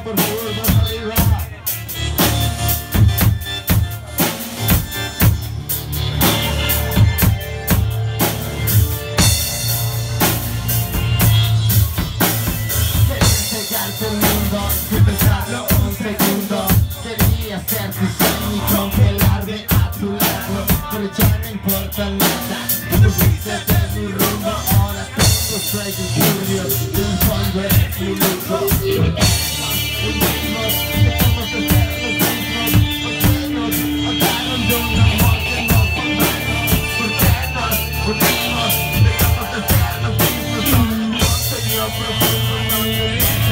por favor, más arriba. Entregarte el mundo, sin pensarlo un segundo. Quería ser tu sueño y congelarme a tu lado, pero ya no importa nada. Tú fuiste de mi rumbo, ahora tengo sueños turbios. De un fondo eres mi lujo y me unimos, dejamos de ser los mismos. Porque nos hablaron de un amor que no fue bueno. Porque nos unimos, dejamos de ser los mismos. Todo el mundo se dio profundo, no quería.